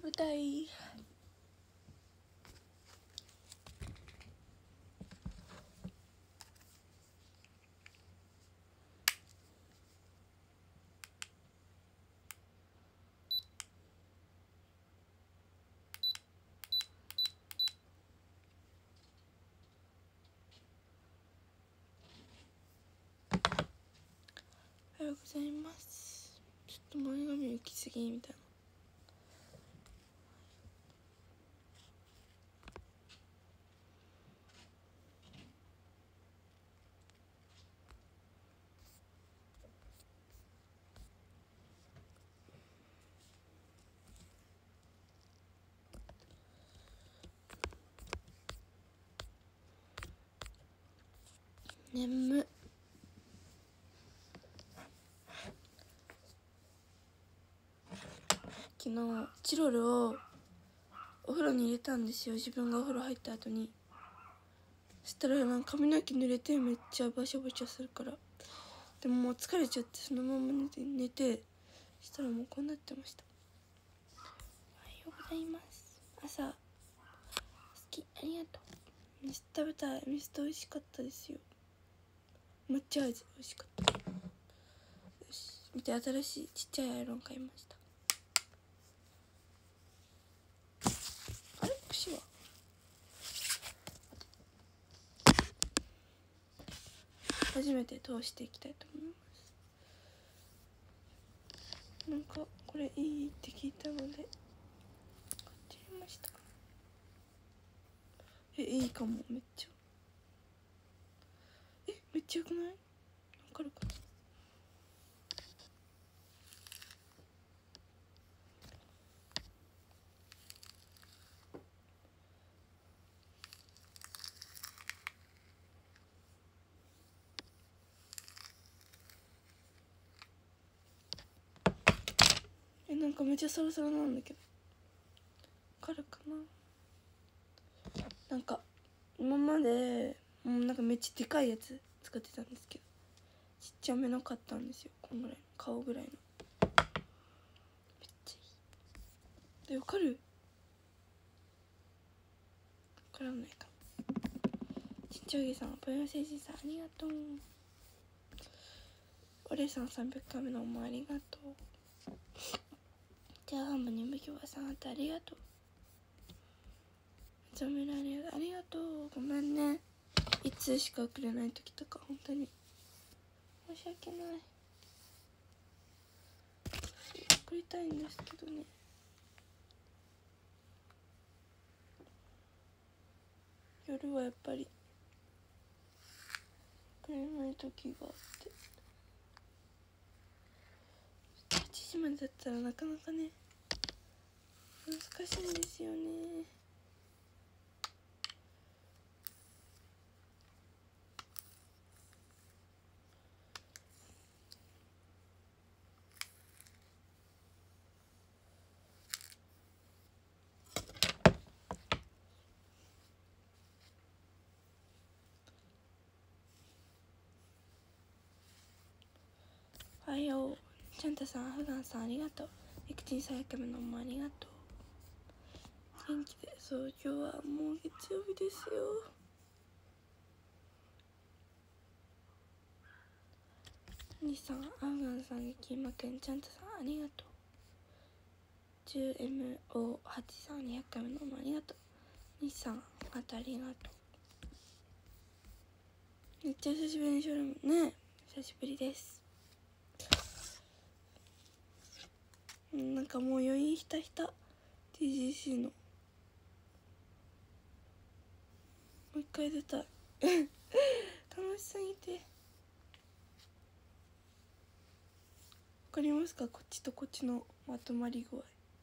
舞台。おはようございます。ちょっと前髪浮きすぎみたいな。眠っ。昨日チロルをお風呂に入れたんですよ。自分がお風呂入った後に。そしたらなんか髪の毛濡れてめっちゃバシャバシャするから、でももう疲れちゃってそのまま寝て、そしたらもうこうなってました。おはようございます。朝好き、ありがとう。ミス食べたい。ミスト美味しかったですよ。抹茶味美味しかった。よし、見て、新しいちっちゃいアイロン買いました。あれ、串は初めて通していきたいと思います。なんかこれいいって聞いたので買ってみました。いいかも。めっちゃめっちゃよくない？わかるかな？なんかめっちゃサラサラなんだけど、わかるかな？なんか今までなんかめっちゃでかいやつ使ってたんですけど、ちっちゃめの買ったんですよ。こんぐらいの顔ぐらいの。めっちゃいい。で、わかる？わからないか。ちっちゃいさん、ぽよせいじさんありがとう。おれさん300回目のおもありがとう。チャーハン部にむきわさんあってありがとう。ざめらありがとう。ごめんね、いつしかくれない時とか本当に申し訳ない。送りたいんですけどね。夜はやっぱりくれない時があって、8時までだったらなかなかね難しいんですよね。おはよう。ちゃんたさん、ふがんさんありがとう。いくちんさやかめのもありがとう。元気で。そう、今日はもう月曜日ですよ。にさん、あうがんさん、きまくん、ちゃんたさんありがとう。10MO8 さん、200回目のもありがとう。にさん、あとありがとう。めっちゃ久しぶりにしょるもんね。久しぶりです。なんかもう余韻ひたひた TGC のもう一回出たい楽しすぎて。わかりますか？こっちとこっちのまとまり具合。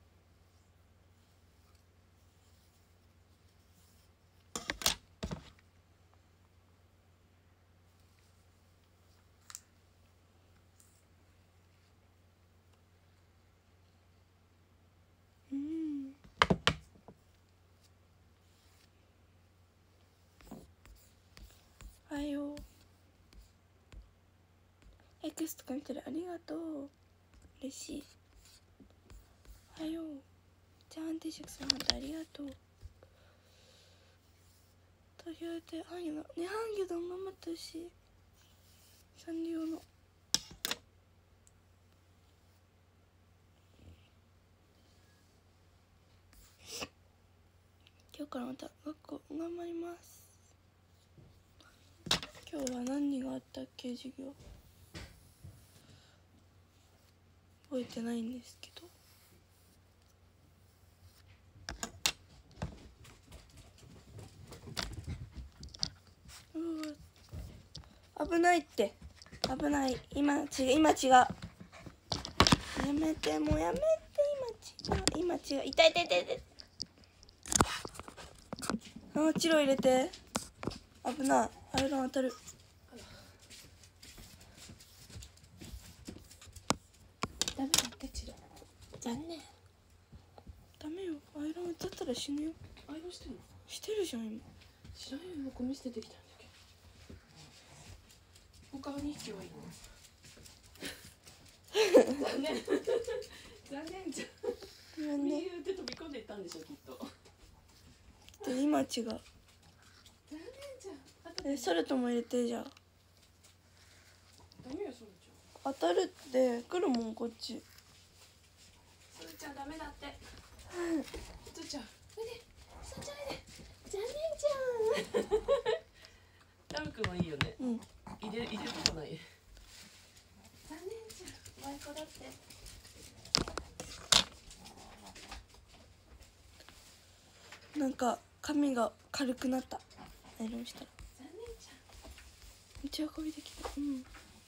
おはよう。X とか見てるありがとう。嬉しい。おはよう。 チャーハン定食さんまたありがとう。とりあえず半魚のね、半魚丼頑張ってほしい。サンリオの今日からまた学校頑張ります。今日は何があったっけ、授業覚えてないんですけど、危ないって、危ない。今違う、今違う、やめて、もうやめて、今違う、痛い痛い痛い痛い。あ、チロ入れて、危ない。アイロン当たる。 ダメだってチロ、残念。 ダメよ、アイロン当たったら死ぬよ。 アイロンしてんの？ してるじゃん今。 知らんよ、今ゴミ捨ててきたんだけど。他は2匹はいいの？残念。残念じゃん。 なんで右腕飛び込んでいったんでしょきっと。 で今違う。 残念じゃん。 ソルトも入れて、じゃあ。 ダメよソルち当たるって来るもんこっち。 ゃん。ソルちゃんダメだって。ソルちゃん。おいで。ソルちゃんおいで。残念じゃん。ラム君はいいよね。 うん。 入れることない。残念じゃん。ワイコだって。 なんか髪が軽くなった。アイロンしたら。 残念じゃん。 めっちゃ運びできた。うん。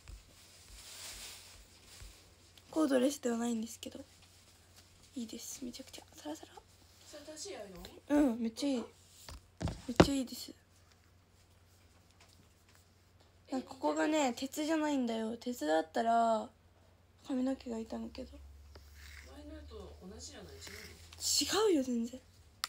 コードレスではないんですけど、いいです。めちゃくちゃサラサラ。 それ正しいアイロン？ うん、めっちゃいい。めっちゃいいです。なんかここがね、鉄じゃないんだよ。鉄だったら髪の毛が傷むけど。 前のやと同じじゃない？違うの？ 違うよ全然。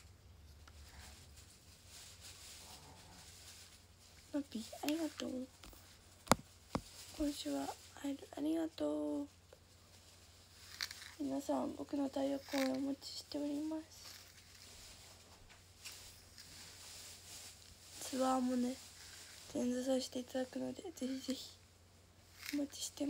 マピーありがとう。今週はありがとう。皆さん、僕の太陽公演お待ちしております。ツアーもね、前座させていただくので、ぜひぜひお待ちしてます。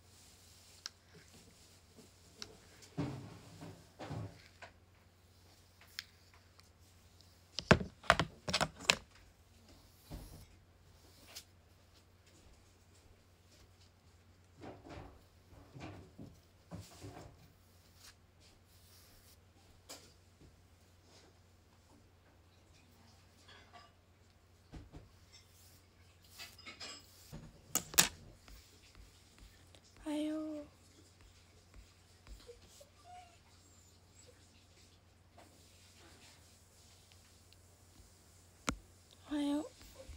おはよう。おはよう。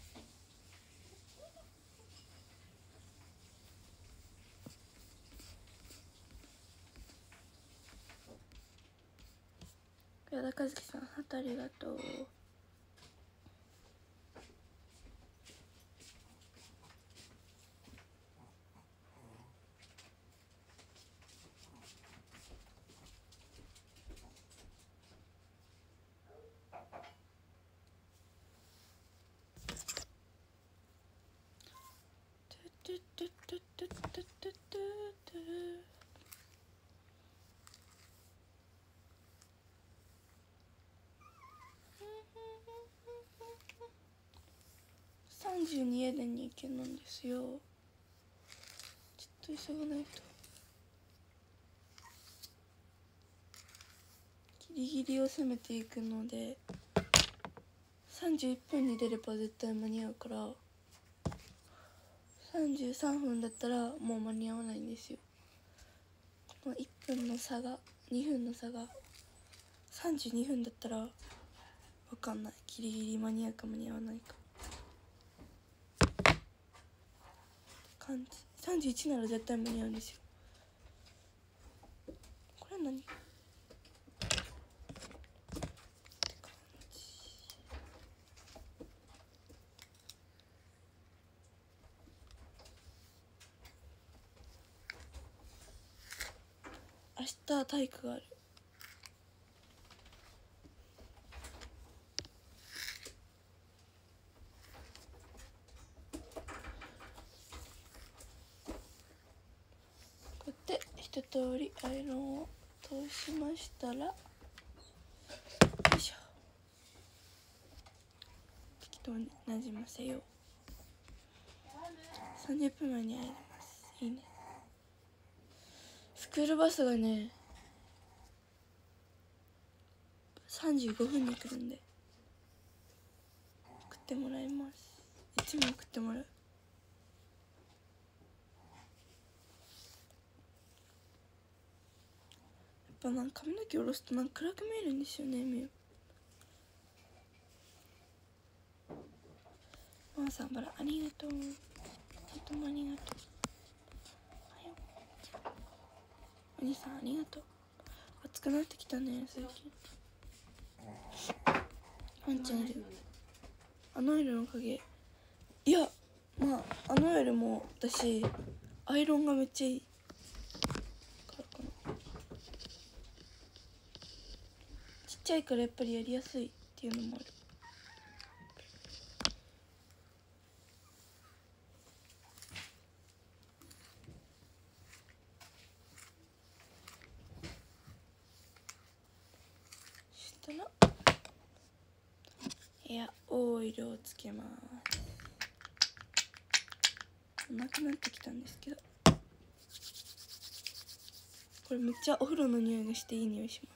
矢田和樹さん、ハートありがとう。32エデンに行けなんですよ。ちょっと急がないと。ギリギリを攻めていくので、31分に出れば絶対間に合うから、33分だったらもう間に合わないんですよ。この1分の差が、2分の差が32分だったら分かんない。ギリギリ間に合うか間に合わないか感じ。31なら絶対間に合うんですよ。これは何？明日体育がある。 一通りアイロンを通しましたら、よいしょ、適当になじませよう。30分前に入ります。いいね。スクールバスがね35分に来るんで送ってもらいます。いつも送ってもらう。やっぱなんか髪の毛下ろすとなんか暗く見えるんですよね、目。ママさんバラありがとう。とてもありがとう。お兄さんありがとう。暑くなってきたね最近。ワンちゃんいる。あの色の影。いや、まああのよりも私アイロンがめっちゃいいからかな。ちっちゃいからやっぱりやりやすいっていうのもある。そしたらヘアオイルをつけます。なくなってきたんですけど、これめっちゃお風呂の匂いがしていい匂いします。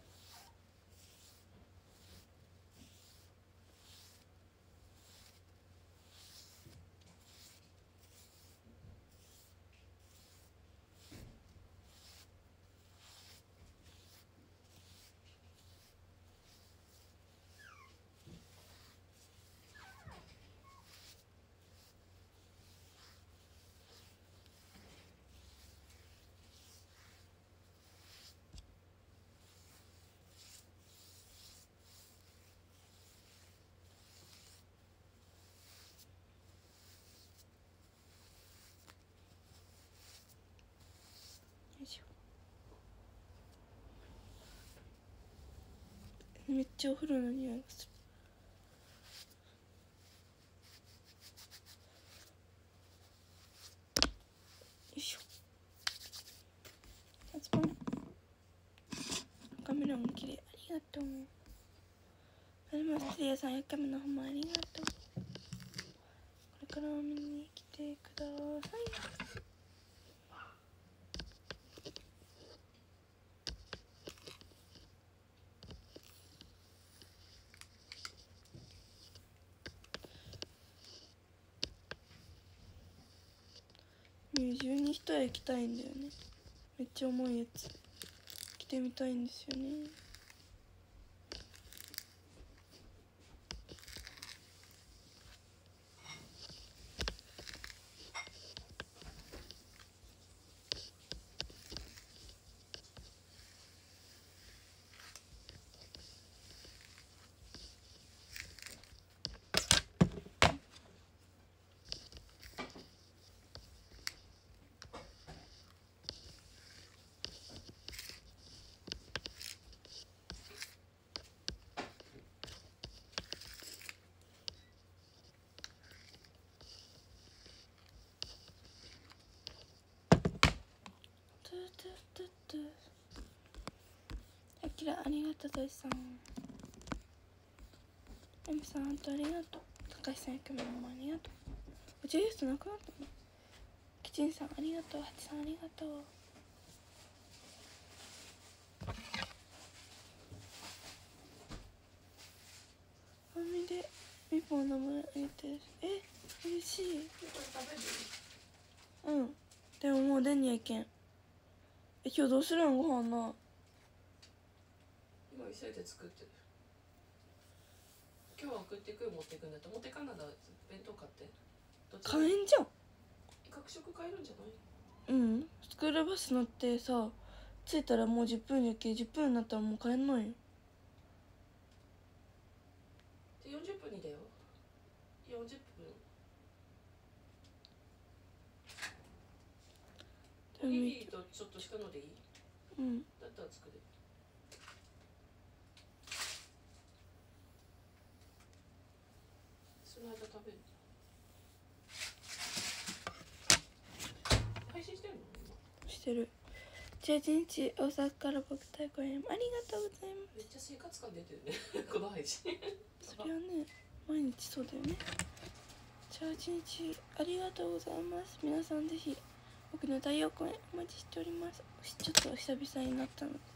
めっちゃお風呂の匂いがする。よいしょ。ズボン。カメラも綺麗。ありがとう。あります。リアさん、100回目の方もありがとう。これからも見に来てください。十二一重着たいんだよね。めっちゃ重いやつ着てみたいんですよね。あきらありがとう。としさん、エミさん、本当ありがとう。高橋さん、100名もありがとう。お茶ユースなくなったの。キチンさんありがとう。ハチさんありがとう。おみでミポの名前あげてる。嬉しい。うん、でももう出んにゃいけん。今日どうするん、ご飯な。 今急いで作ってる。今日は送ってくる、持ってくんだと。持ってかんなら弁当買って。 買えんじゃん。 各食買えるんじゃない？ うん、スクールバス乗ってさ、着いたらもう10分やけ、10分になったらもう帰んないよ。 で40分にだよ。40分。おにぎりとちょっとしたのでいい？ うん。 だったら作る。その間食べる。配信してるの？ してる。 18日大阪から僕太鼓園ありがとうございます。 めっちゃ生活感出てるねこの配信それはね毎日そうだよね。18日ありがとうございます。皆さんぜひ僕の太陽公演お待ちしております。ちょっと久々になったので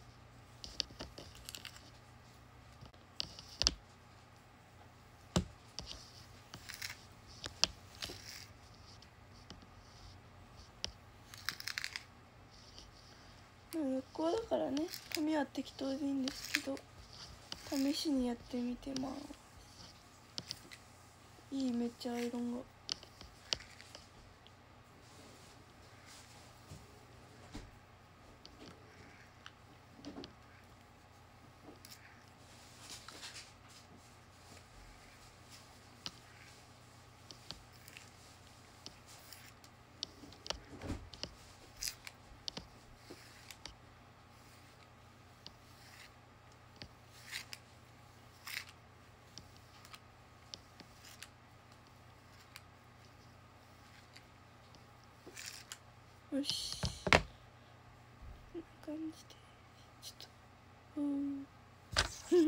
学校だからね髪は適当でいいんですけど試しにやってみてます。いいめっちゃアイロンがよしこんな感じでちょっと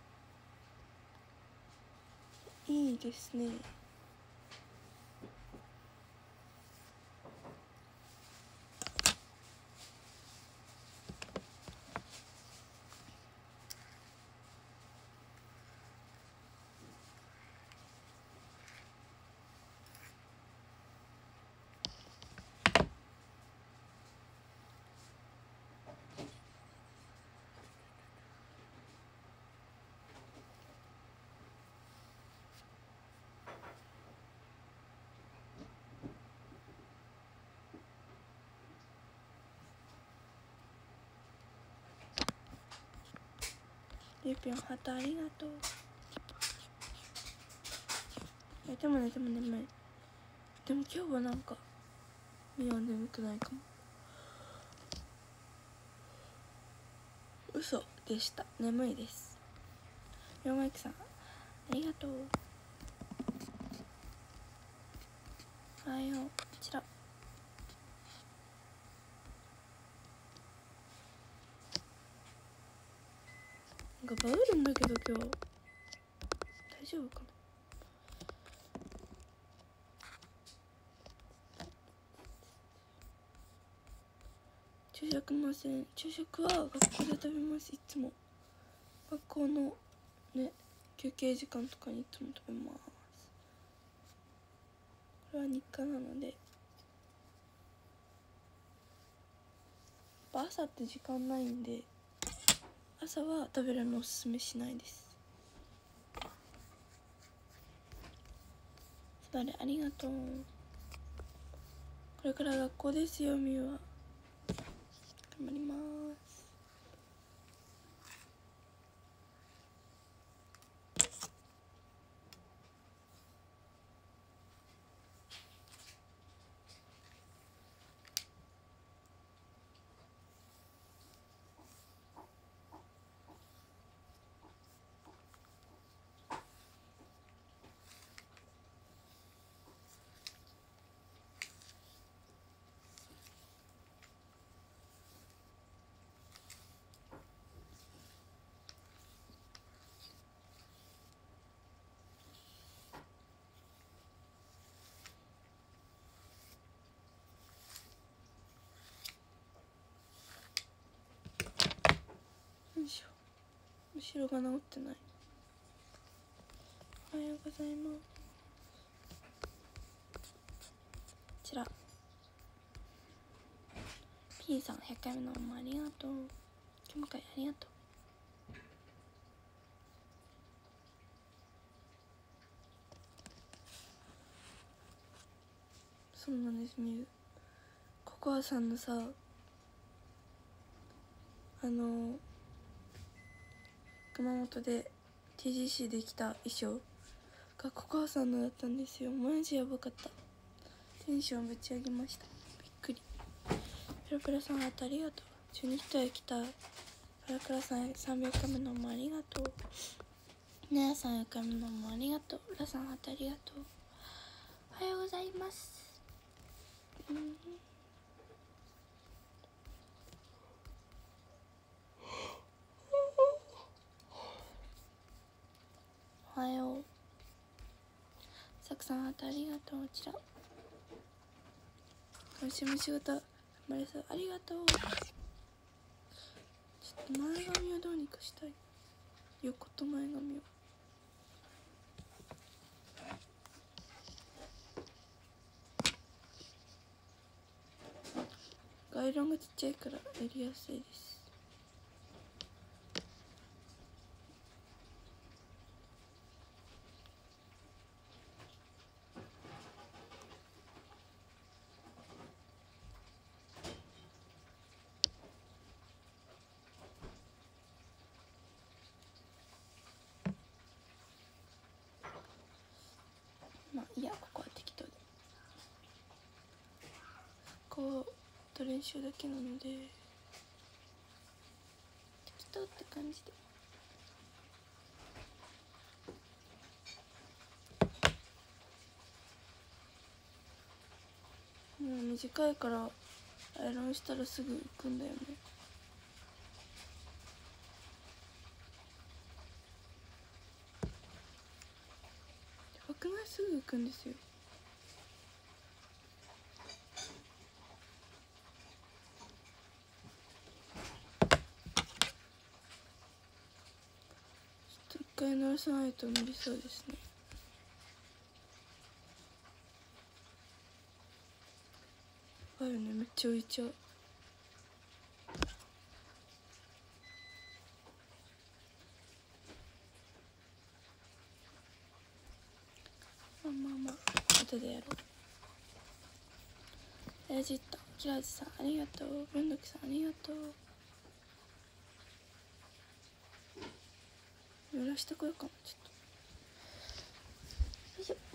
いいですね。ゆうぴょんハートありがとう。でも眠い。でも今日はなんか目は眠くないかも。嘘でした。眠いです。ヨマイクさんありがとう。おはよう。こちらなんかバウるんだけど今日大丈夫かな。昼食ません。昼食は学校で食べます。いつも学校のね休憩時間とかにいつも食べます。これは日課なので朝って時間ないんで朝は食べるのおすすめしないです。それありがとう。これから学校ですよ。みゆは頑張ります。よいしょ。後ろが治ってない。おはようございます。こちらP さん100回目のおもありがとう。今日もありがとう。そうなんです。みゆココアさんのさ熊本で TGC できた衣装がココアさんのだったんですよ。マジやばかった。テンションぶち上げました。びっくり。ペラペラさんありがとう。12人へ来たペラペラさん300回目のもありがとう。ねえさん100回目のもありがとう。ラさんありがとう。おはようございます。 くさんハートありがとう。ちら今週も仕事頑張れそう、ありがとう。ちょっと前髪をどうにかしたい、横と前髪を。アイロンがちっちゃいからやりやすいです。まあいいや、ここは適当で、こうと練習だけなので適当って感じで。もう短いからアイロンしたらすぐ浮くんだよね。やばくない？すぐ浮くんですよ。ちょっと一回鳴らさないと無理そうですね。やばいよね、めっちゃ浮いちゃう。まあまあまあ後でやろう。エジットキラージさんありがとう。文読さんありがとう。濡らしてこようかな、ちょっと。よいしょ。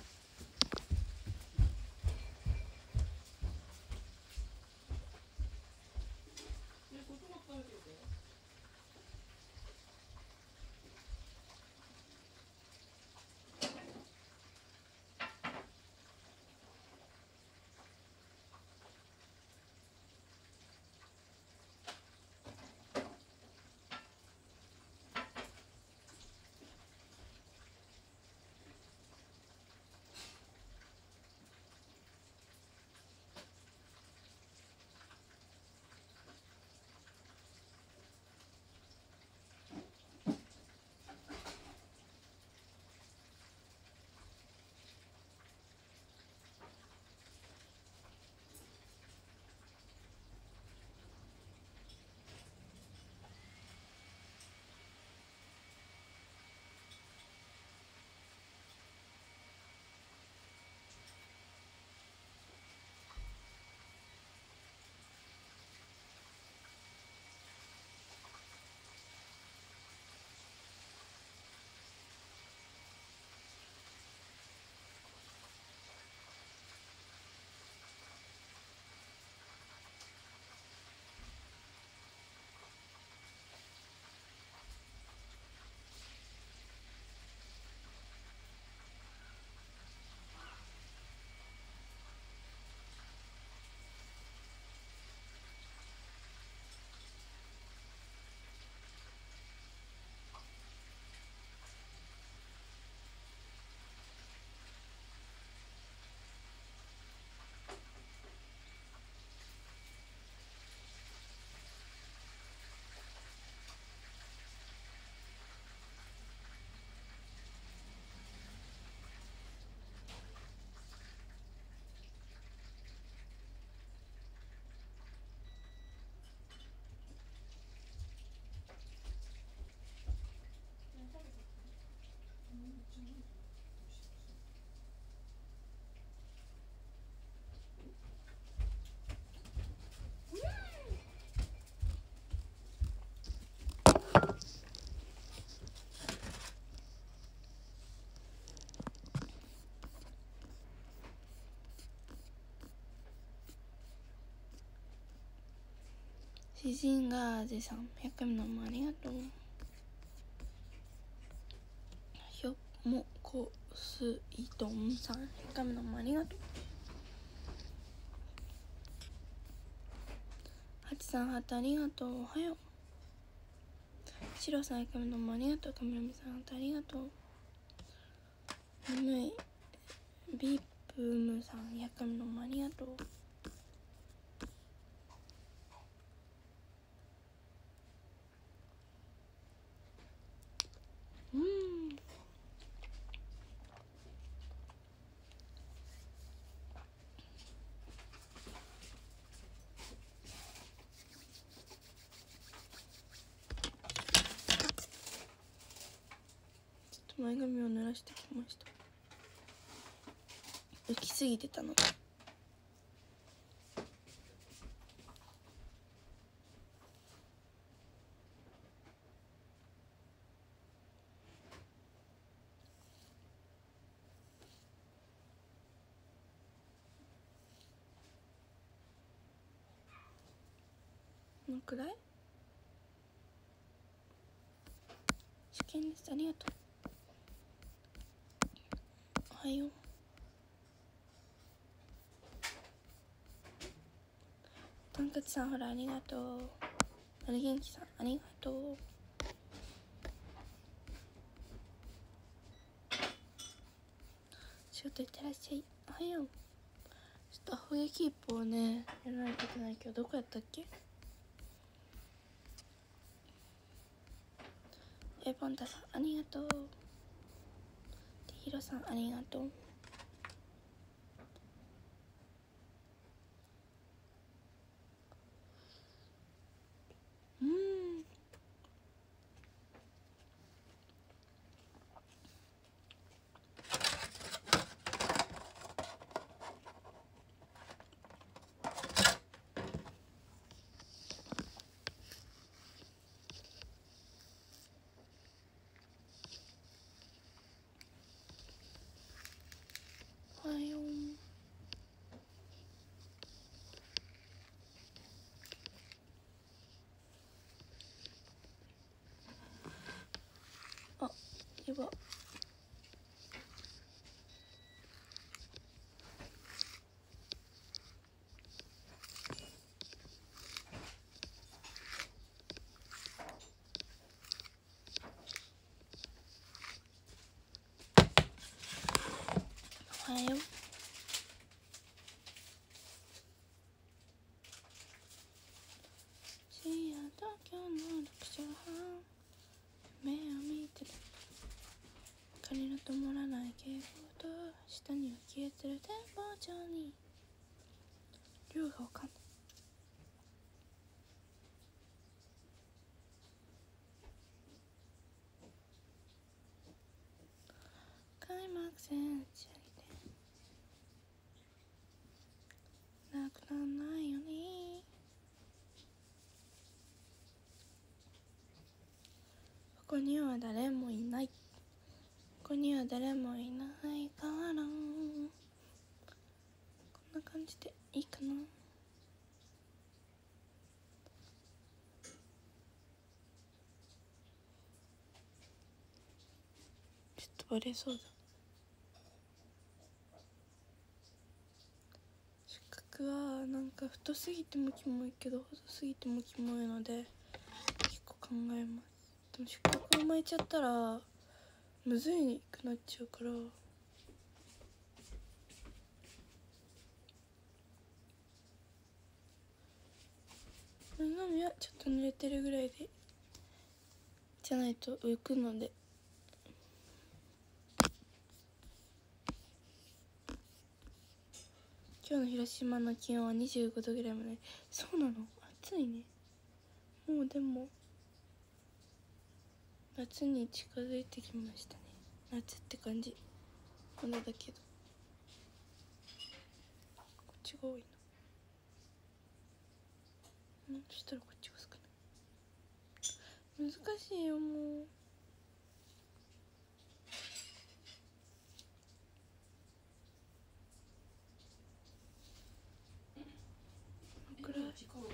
詩人ガーゼさん100回目のもありがとう。ひょもこすいどんさん100回目のもありがとう。はちさんハートありがとう。おはよう。しろさん100回目のもありがとう。かみらみさんハートありがとう。眠いビープムさん100回目のもありがとう。前髪を濡らしてきました。浮きすぎてたので。このくらい？試験です。ありがとう。おはよう。とんかつさんほらありがとう。なる元気さんありがとう。仕事行ってらっしゃい。おはよう。ちょっとアホ毛キープをねやらないといけないけど、どこやったっけ？ポンタさんありがとう。ひろさんありがとう。おはよう。あ、やば。おはよう。深夜東京の6畳半、目を見てる光の灯らない蛍光灯、下には消えてる展望上に量がわかんない。開幕戦打ち上げてなくならないように、ここには誰もいない、ここには誰もいないから、こんな感じでいいかな。ちょっとバレそうだ。四角はなんか太すぎてもキモいけど細すぎてもキモいので結構考えます。でも四角を巻いちゃったらむずいくなっちゃうから、前髪はちょっと濡れてるぐらいでじゃないと浮くので。今日の広島の気温は25度ぐらいまで。そうなの？暑いね。もうでも夏に近づいてきましたね。夏って感じまだだけど、こっちが多いな。そしたらこっちが少ない。難しいよもう。これ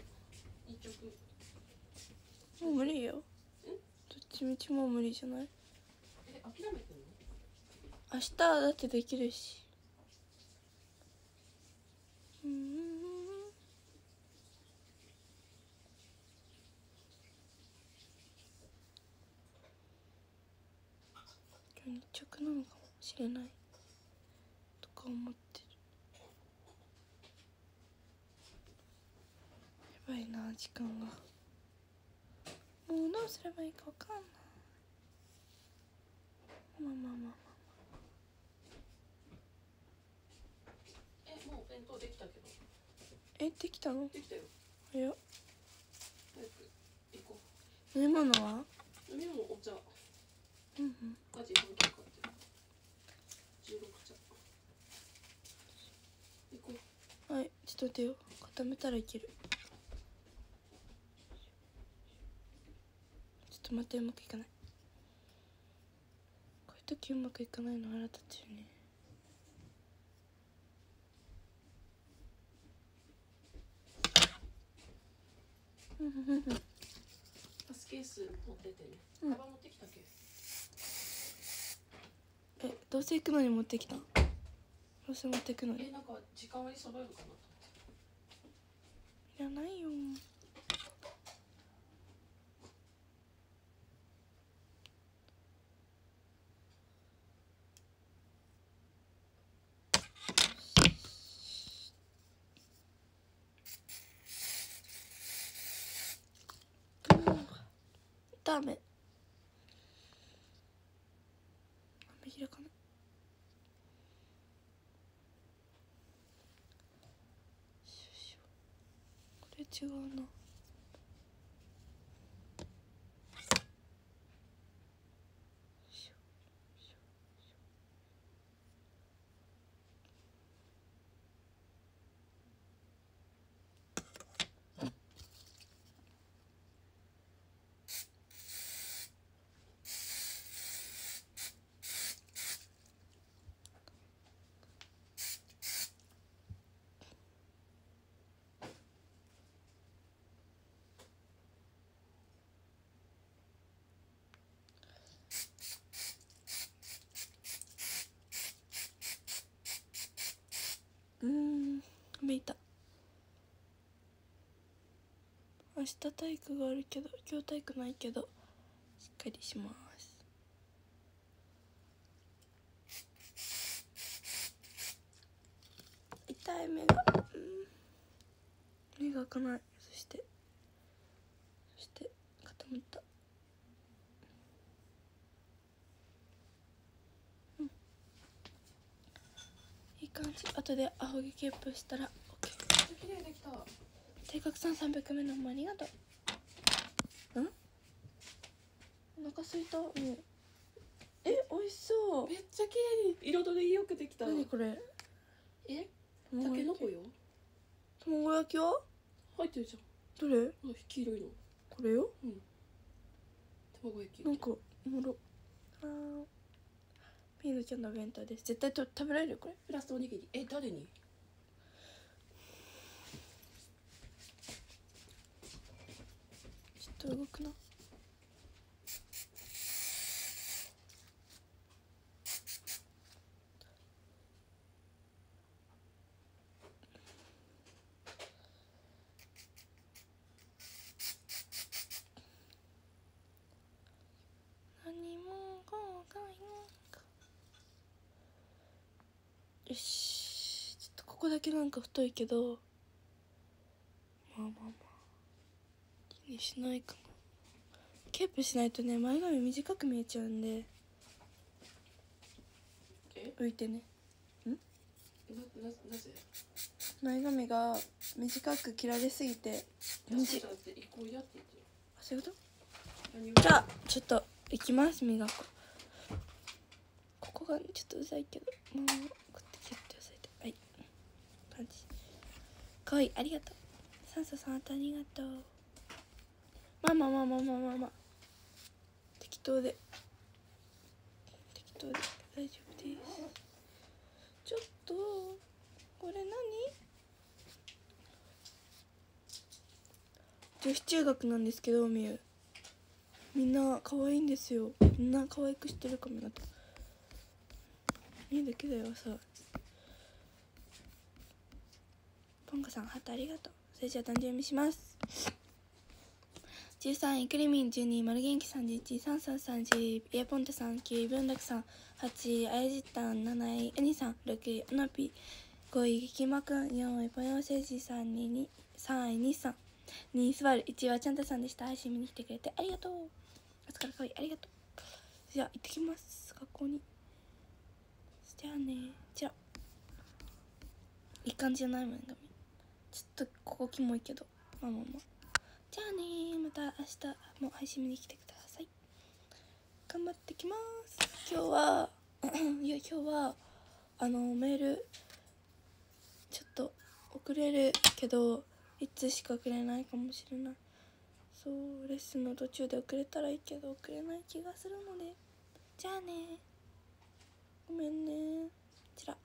もう無理よ。どっちみちもう無理じゃない？ 諦めてんの？ 明日だってできるし。今日日直なのかもしれないとかか思ってる。やばいな、時間が。もうどうすればいいか分かんない。まあまあまあまあ。 もう弁当できたけど。 できたの？ できたよ。 早っ。 早く行こ飲み物は？ う。飲み物お茶。 うんうん。 マジ本気買って16茶。行こはい、ちょっと待ってよ。固めたらいける。ちょっと待って、うまくいかない。こういう時うまくいかないの腹立つよね。 パスケース持ってってね。 うんカバン持ってきたっけ？ どうせ行くのに持ってきた？どうせ持ってくのに。 なんか時間割り揃えるかなといらないよ。ダメ。目開かない。これ違うな。めいた。明日体育があるけど、今日体育ないけどしっかりします。痛い目が、目が開かない。そして固まった。いい感じ。後でアホ毛ケープしたら OK。 綺麗できた。 定格さん300目のもありがとう。お腹すいた。もう美味しそう。 めっちゃ綺麗に彩りよくできた。 何これ？たけのこよ。 卵焼きは入ってるじどれ？ ゃん。黄色いの。 これよ。 卵焼き。 なんかおもろ。ピーノちゃんのお弁当です。絶対食べられるこれ。 プラスおにぎり。誰に？ ちょっと動くな。何も後悔もか。よし、ちょっとここだけなんか太いけど、まあ気にしないかな。ケープしないとね、前髪短く見えちゃうんで。浮いてね。 なぜ？ 前髪が短く切られすぎて。 そうじゃなくて移行やって言ってる。 そういうこと？じゃあちょっといきます。磨く。ここがちょっとうざいけど、もうこうやってキュッて押さえて、はい、パンチ。かわいい、ありがとう。酸素さんありがとう。まあ適当で大丈夫です。ちょっとこれ何？女子中学なんですけど、みんな可愛いんですよ。みんな可愛くしてる髪型。いいだけだよさ。ポンカさんハートありがとう。それじゃあ誕生日します。 13位クリミン、12位マルゲンキ31位サンサン30位エアポンテさん9位ブンダクさん8位あやじったん7位ウニさん6位オナピ5位激マくん4位ぽよせいじさん3位ニッさん2位スバル1位はちゃんたさんでした。配信見に来てくれてありがとう。朝からかわいいありがとう。じゃあ行ってきます学校に。じゃあね。じゃあいい感じじゃないもん髪ちょっとここキモいけどまあじゃあねまた明日も配信見に来てください。頑張ってきます。今日はメールちょっと送れるけどいつしか送れないかもしれない。そうレッスンの途中で送れたらいいけど送れない気がするのでじゃあねごめんね。こちら